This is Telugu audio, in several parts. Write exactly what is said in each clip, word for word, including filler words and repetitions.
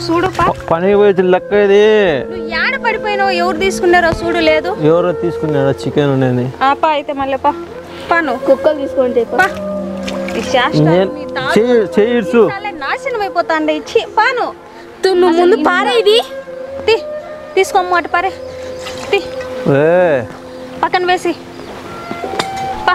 చూడు పనికి పోయి లెక్క ఇది నువ్వు యాడ పడిపోయినావు ఎవరు తీసుకున్నారో చూడు లేదు ఎవరో తీసుకున్నారో చికెన్ ఉండేది ఆపా అయితే మళ్ళీ పా పాను కుక్కలు తీసుకుంటే చేయొచ్చు నాశనం అయిపోతాండి ఇచ్చి పాను నువ్వు ముందు పారే ఇది తీ తీసుకోమ్మాట పారే తీ పక్కన వేసి పా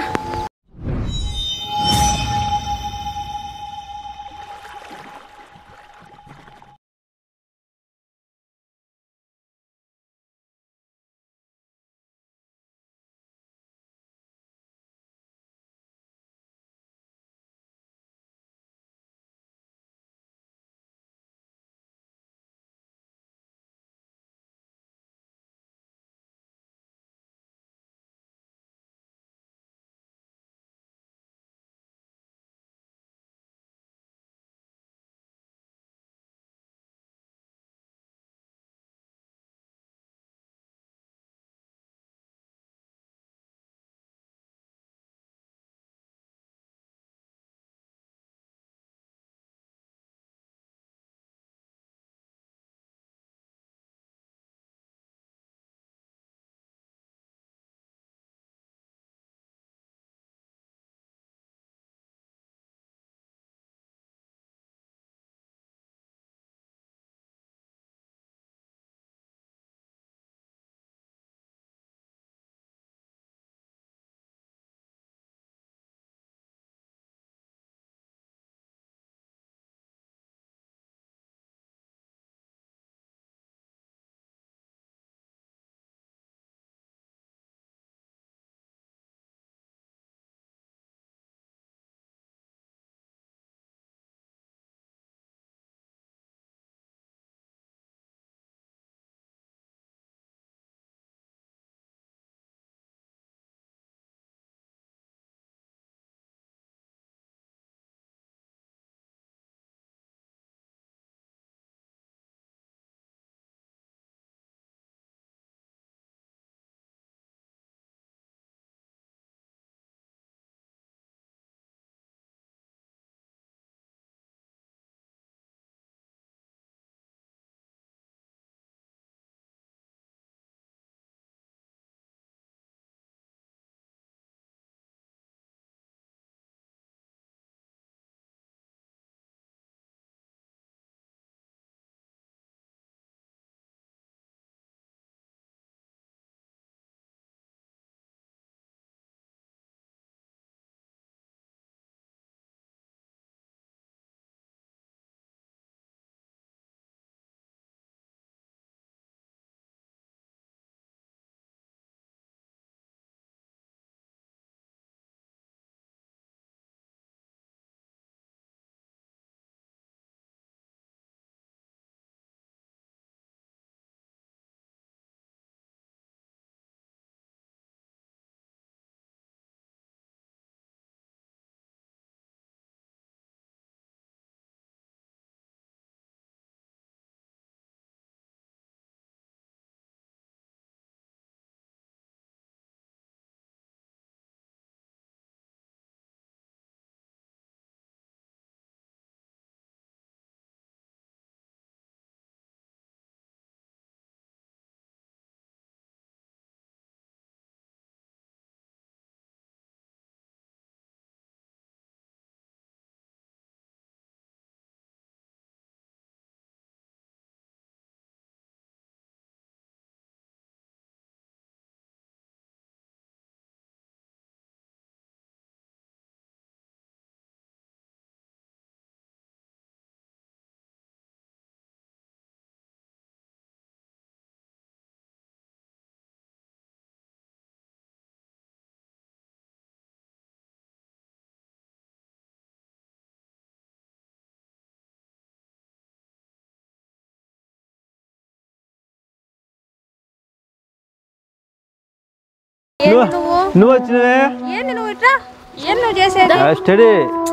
నువ్వు వచ్చినవే ఏంది నువ్వు ఇట్లా ఏం నువ్వు చేసేది స్టడీ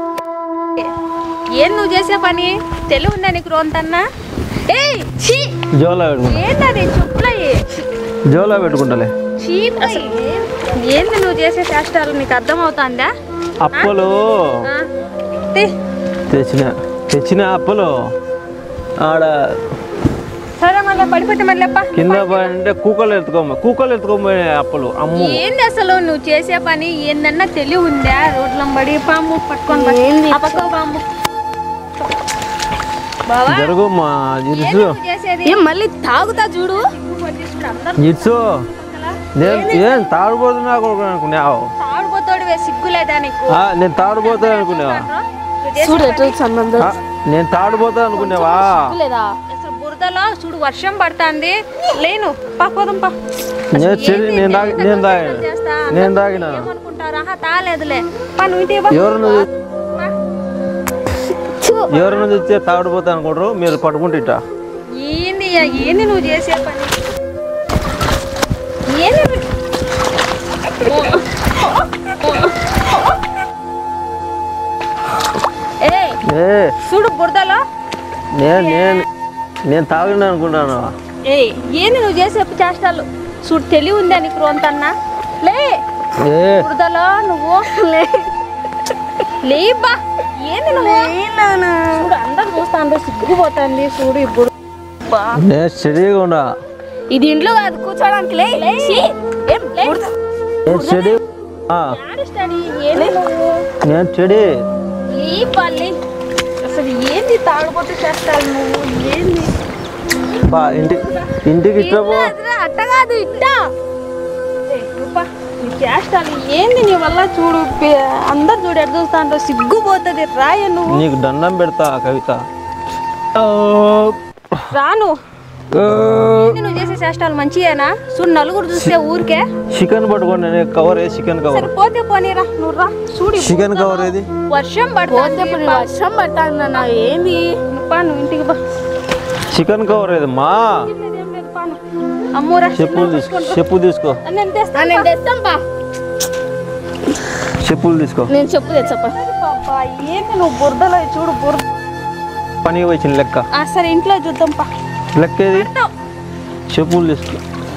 ఏం నువ్వు చేసే పని తెలుగు ఉందా నీకు రోంతన్నా ఏయ్ ఛీ జోలా పెట్టుకుంటా ఏంది చెప్పులయ్యి జోలా పెట్టుకుంటాలే చీప్ అసలు ఏంది నువ్వు చేసే చేష్టాలు నీకు అర్థం అవుతుందా అప్పలు తే తెచ్చిన తెచ్చిన అప్పలు ఆడ సరే మళ్ళీ పడిపోతే మళ్ళీ కింద అంటే కూకలు ఎత్తుకోమ కూకలు ఎత్తుకోమని అప్పలు అమ్ము. ఏంది అసలు నువ్వు చేసే పని ఏందన్నా తెలివి ఉందా? రోడ్ల పడి పాము పట్టుకొని ఏంది? ఆ పక్క పాము బావా జరుగు మా జిడ్సు ఏంది నువ్వు చేసేది? ఏం మళ్ళీ తాగుతా చూడు. అందరూ జిడ్సు నేను ఏం తాడుపోతున్నా అనుకున్నావు? తాడుపోతాడు సిగ్గులేదా నీకు? ఆ, నేను తాడుపోతా అనుకున్నావా? చూడు ఎటు సంబంధం ఆ, నేను తాడుపోతా అనుకున్నావా? లేదా అసలు బురదలో చూడు వర్షం పడుతుంది. లేను పాపోదం పా. నేను చెడి నేను తాగి నేను తాగిన చేస్తా నేను తాగిన ఏమనుకుంటారా? ఆహా తాలేదులే పా నువ్వు ఇంటికి పా. ఎవరిని ఎవరిని తెచ్చే తాడుపోతా అనుకుంటారు మీరు పట్టుకుంటా. ఏంది ఏంది నువ్వు చేసే పని? ఏంది నువ్వు- ఏయ్ ఏ చూడు బురదలో నేను నేను నేను తాగిన అనుకుంటాను. ఏయ్ ఏంది నువ్వు చేసే చేష్టాలు? చూడు తెలివి ఉందా నీకు రోంతన్నా? లే ఏ బురదలో నువ్వు లే లేబా ఏంది నువ్వు? చూడు అందరు చూస్తాను సిగ్గుపోతుంది. చూడు ఇప్పుడు బా నేను చెడిగా ఉన్నా. ఇది ఇంట్లో కాదు కూర్చోడానికి లే ఛీ, ఏం లే. నేను చెడి ఆ, ఏడుస్తాడు. ఏంది నువ్వు? నేను చెడి లేపాలి అసలు ఏంది తాగుబోతు చేస్తావు నువ్వు? ఏంది బా ఇంటి ఇంటికి ఇట్లా పో. అట్ట కాదు ఇట్ట చేస్తాను. ఏంది నీ వల్ల చూడు పే- అందరు చూడు ఎడు చూస్తా సిగ్గుపోతుంది. రాయ నువ్వు నీకు దండం పెడతా కవిత. రాను ఏంది నువ్వు చేసే చేష్టాలు మంచియేనా? చూడు నలుగురు చూస్తే ఊరికే చికెన్ పట్టుకోండి నేను కవర్ ఏ చికెన్ కవర్ సరే పోతే పోనీరా నువ్వు రా. చూడు ఇప్పుడు చికెన్ కవర్ ఏది? వర్షం పోతే పడుతుంది. ఇప్పుడు వర్షం పడుతుంది ఏంది నువ్వు పా నువ్వు ఇంటికి బా. చికెన్ కవర్ ఏది మా ఏం లేదు పాను. అమ్మోరా చెప్పులు తీసుకో చెప్పులు తీసుకో నేను తెస్తాను. నేను తెస్తాం బా చెప్పులు తీసుకో. నేను చెప్పు తెచ్చప్ప పాపా ఏంది నువ్వు బురదలో చూడు బురద. పనికి వచ్చిన లెక్క ఆ, సరే ఇంట్లో చూద్దాం పా. లెక్క ఏది? చెప్పులు తీసుకో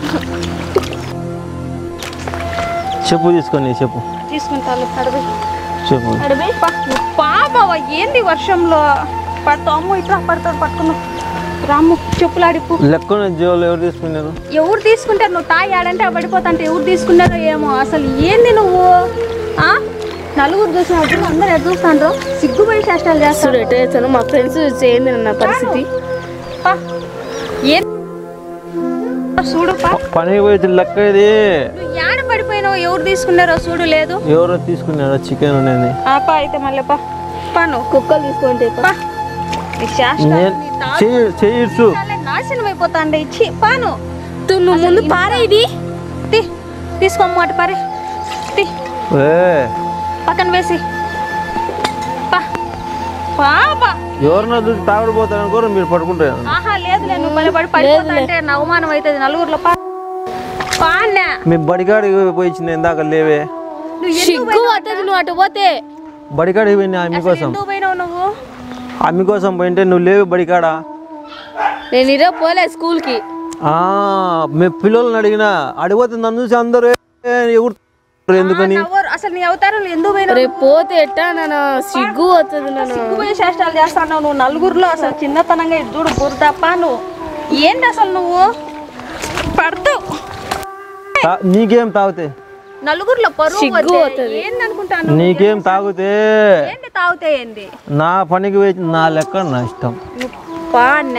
చెప్పు తీసుకొని చెప్పు తీసుకుంటాను అడవి చెప్పు. అడవి పా. పా బావా ఏంది వర్షంలో పడతాము ఇట్లా పడతాడు పట్టుకున్నావు. రాము చెప్పులాడిపు. లెక్క జీవులు ఎవరు తీసుకున్నారు? ఎవరు తీసుకుంటారు? నువ్వు తాయి ఆడంటే పడిపోతాంటే ఎవరు తీసుకున్నారో ఏమో. అసలు ఏంది నువ్వు? ఆ నలుగురు చూసినప్పుడు అందరు ఎటు చూస్తాండ్రు సిగ్గుపడి చేష్టాలు చూడు చేస్తాడు. ఎటు చేస్తాను మా ఫ్రెండ్స్ చేయండి నా పరిస్థితి. పా ఏం చూడు పా. పనికి పోయి లెక్క ఇది నువ్వు ఏడ పడిపోయినావు? ఎవరు తీసుకున్నారో చూడు. లేదు ఎవరు తీసుకున్నారో చికెన్ అనేది? ఆ పా అయితే మళ్ళీ పా పాను కుక్కలు తీసుకుంటే పా. నీ చేష్టాలు, నేను నీ తాగు చెయ్యి చెయ్యచ్చు. చాలా నాశనం అయిపోతాండే. ఇచ్చి పాను నువ్వు ముందు పారే ఇది తీ తీసుకోమ్మాట పారే తీ ఏ పక్కన వేసి పా పాపా. ఎవరన్నా చూసి తాగడిపోతారు అనుకోరు మీరు పట్టుకుంటారు. ఆహా లేదులే నువ్వు మళ్ళీ పడి పడిపోతాంటే నా అవమానం అవుతుంది నలుగురిలో. పా పాన్నే మీ బడికాడికి పోయి ఇచ్చిన ఇందాక లేవే. నువ్వు ఎందుకు సిగ్గు వస్తుంది నువ్వు అటు పోతే. బడికాడికి పోయినా ఆమె అసలు కోసం ఎందుకు పోయినావు నువ్వు? ఆమె కోసం పోయింటే నువ్వు లేవు బడికాడ. నేను ఈరోజు పోలే స్కూల్ కి. ఆ, మీ పిల్లల్ని అడిగినా అడిగిపోతే నన్ను చూసి అందరూ "ఏ, ఎవరు ఎందుకని?" ఆ, నవ్వరు. అసలు నీ అవతారం ఎందుకు పోయినావు? రేపు పోతే ఎట్టా నన్ను సిగ్గు వస్తుంది నన్ను. సిగ్గుపోయే చేష్టాలు చేస్తాను నువ్వు నలుగురిలో. అసలు చిన్నతనంగా ఇది చూడు బురదప్ప. నువ్వు ఏంటి అసలు నువ్వు పడతావు? తా- నీకేం తాగితే నలుగురిలో పరువు సిగ్గు వద్దే. వత్తది. ఏంది అనుకుంటాను? నీకేం తాగితే ఏంటి తాగుతే ఏంది? నా పనికి పోయి నా లెక్క నా ఇష్టం. పా అన్న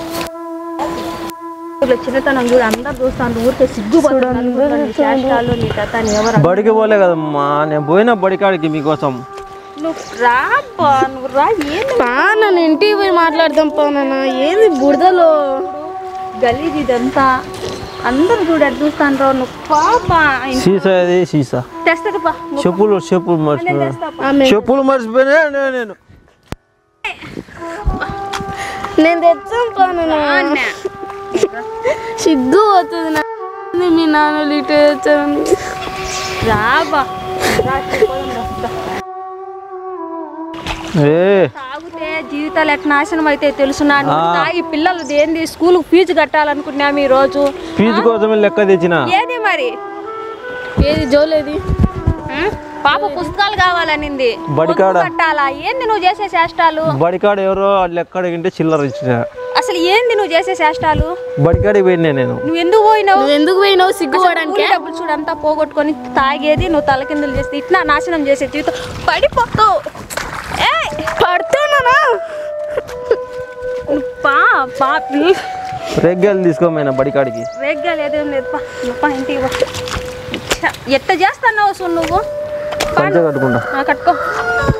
చిన్నతనం చూడు అందరు చూస్తాను ఊరికే సిగ్గు చేష్టాలు నీ కథ నీ ఎవరు? బడికి పోలే కదమ్మా నేను పోయినా బడికాడికి మీకోసం. నువ్వు రా పా, నువ్వు రా. ఏంది పా నన్ను ఇంటికి పోయి మాట్లాడదాం పా నాన్న. ఏంది బురదలో గలీజ్ ఇదంతా అందరు చూడు ఎటు చూస్తాను రా. నువ్వు పాపా సీసా అది సీసా తెస్తుంది పా. చెప్పులు చెప్పులు మర్చిపోయినా తెస్తా పా. ఆమె చెప్పులు మర్చిపోయినా నేను నేను నేను తెచ్చాం పా నాన్న. అన్న సిగ్గు పోతుంది నా. మీ నాన్నలు ఇటు తెచ్చాను. రా బా రా, పోదాం రా, రా. ఏ తాగితే జీవితాలు ఎట్లా నాశనం అయితే తెలుసునా? నువ్వు ఆ. తాగి పిల్లలు ఏంది స్కూల్ ఫీజు కట్టాలనుకున్నాము ఈ రోజు. ఫీజు కోసమే లెక్క తెచ్చిన. ఏది మరి ఏది జోలేది ఉం? పాప పుస్తకాలు కావాలనింది, బడికాడ. పొదుపు కట్టాలా? ఏంది నువ్వు చేసే చేష్టాలు? బడికాడ ఎవరో వాళ్ళు ఎక్కడికింటే చిల్లర ఇచ్చిన. అసలు ఏంది నువ్వు చేసే చేష్టాలు? బడికాడికి పోయినా నేను. నువ్వు ఎందుకు పోయినావు? నువ్వు ఎందుకు పోయినావు? సిగ్గుపోవడానికి. కూలి డబ్బులు చూడంతా పోగొట్టుకొని తాగేది, నువ్వు తలకిందులు చేస్తే ఇట్లా నాశనం చేసే జీవితం పడిపోతావు. ఏ పడుతున్నానా? పా పా రెగ్గాలు తీసుకోమైనా బడికాడికి. రేగ్గా లేదేం లేదు పా, నువ్వు పా ఇంటికి పా. ఛ, ఎట్ట చేస్తున్నావు అసలు నువ్వు? పా, పంచ కట్టుకుంటా. ఆ, కట్టుకో పా.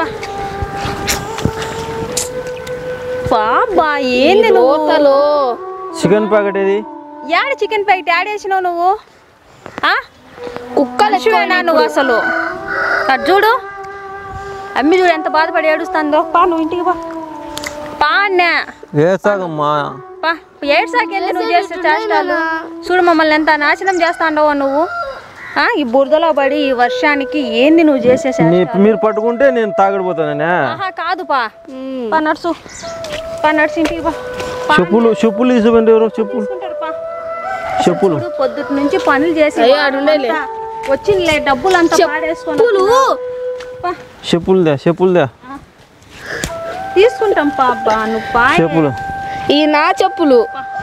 బాబా ఏంది నువ్వు? లోతలో చికెన్ ప్యాకెట్ ఏది? యాడ చికెన్ ప్యాకెట్ యాడ్ వేసినావు నువ్వు? ఆ కుక్కలు లక్ష్మేనా నువ్వు అసలు? అది చూడు, అమ్మి చూడు ఎంత బాధపడి ఏడుస్తుందో. పా నువ్వు ఇంటికి పా. పా అన్నా వేసాగమ్మా. పా ఏడ్సాకెళ్ళి నువ్వు చేసే చేష్టాలు చూడు. మమ్మల్ని ఎంత నాశనం చేస్తాండవు నువ్వు. ఆ ఈ బురదలో పడి ఈ వర్షానికి ఏంది నువ్వు చేసే చేష్టాలు? నీ- మీరు పట్టుకుంటే నేను తాగడిపోతానే. ఆహా కాదు పా. పా నడుచు, పా నడుచు ఇంటికి పా. పా చెప్పులు చెప్పులు తీసుకోండి. ఎవరు చెప్పులు? తీసుకుంటారు పా. చెప్పులు చూడు పొద్దుటి నుంచి పనులు చేసి అయ్యో, ఆడుండేలే. వచ్చిందిలే డబ్బులు అంతా పాడేసుకొని పా. చెప్పులు దే చెప్పులు దే తీసుకుంటాం పా. అబ్బా నువ్వు పా. చెప్పులు. ఈ నా చెప్పులు.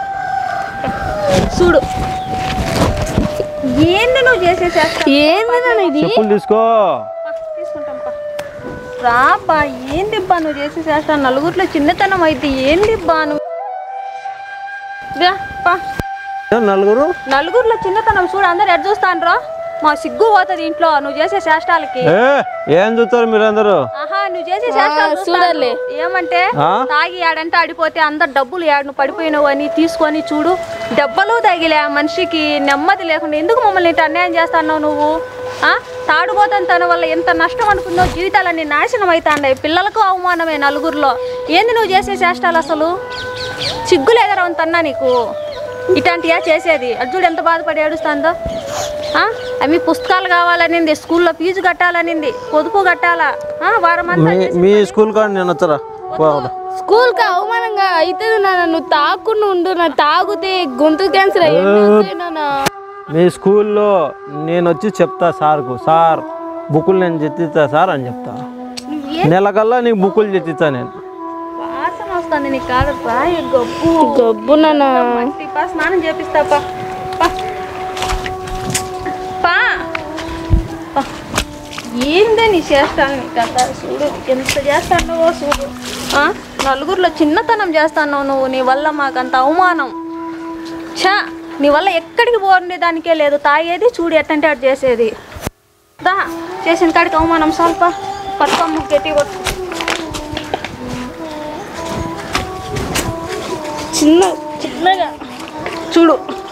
చూడు ఏంది నువ్వు చేసే చేష్టాలు? ఏంది నాన్న ఇది? చెప్పులు తీసుకో. పా, తీసుకుంటాం పా. రా బా ఏంది బా నువ్వు చేసే చేస్తా? నలుగురిలో చిన్నతనం అయితే ఏంది బా నువ్వు? రా, పా. ఏ నలుగురు నలుగురిలో చిన్నతనం చూడు, అందరు ఎడ్ చూస్తాను. మా సిగ్గు పోతుంది ఇంట్లో నువ్వు చేసే చేష్టాలకి. ఏ ఏం చూస్తారు మీరందరూ? ఆహా నువ్వు చేసే చేష్టాలు చూడాలి. ఏమంటే ఆ? తాగి ఆడంటే ఆడిపోతే అందరు డబ్బులు యాడ్ నువ్వు పడిపోయినావు అని తీసుకొని చూడు, దెబ్బలు తగిలే ఆ మనిషికి నెమ్మది లేకుండా. ఎందుకు మమ్మల్ని ఇంత అన్యాయం చేస్తున్నావు నువ్వు? ఆ తాడుపోతాను తన వల్ల ఎంత నష్టం అనుకున్నావు? జీవితాలన్నీ నాశనం అవుతాయి, పిల్లలకు అవమానమే నలుగురిలో. ఏంది నువ్వు చేసే చేష్టాలు అసలు? సిగ్గు లేదరా తన్నా నీకు ఇట్లాంటియా చేసేది? అది చూడు ఎంత బాధపడి ఏడుస్తుందో. అవి పుస్తకాలు కావాలనింది, స్కూల్లో ఫీజు కట్టాలనింది, పొదుపు కట్టాలా? వారం అంతా మీ మీ స్కూల్ కాడ నేను వచ్చరా? స్కూల్ కి అవమానంగా అవుతుంది నాన్న. నువ్వు తాకుండా ఉండు. నా తాగుతే గొంతు క్యాన్సర్ అయ్యి నాన్న. మీ స్కూల్లో నేను వచ్చి చెప్తా సార్కు, సార్ బుక్కులు నేను చెత్తిస్తా సార్ అని చెప్తా. నెలకల్లా నీకు బుక్కులు చెత్తిస్తా నేను. వాసన వస్తుంది నీకు కాదు రాయి గబ్బు గబ్బు నాన్న. మట్టి పా, స్నానం చేపిస్తా పా. పా. పా. పా. ఏందే నీ చేస్తాను నీ కథ? చూడు ఎంత చేస్తానో చూడు. ఆ? నలుగురిలో చిన్నతనం చేస్తాను నువ్వు. నీ వల్ల మాకంత అవమానం. ఛా నీ వల్ల ఎక్కడికి పోండి దానికే లేదు. తాగేది చూడు ఎట్టంటే అటు చేసేది. దా చేసిన కాడికి అవమానం స్వల్ప పట్టుకోమ్మ గట్టి కొట్టు. చిన్న చిన్నగా చూడు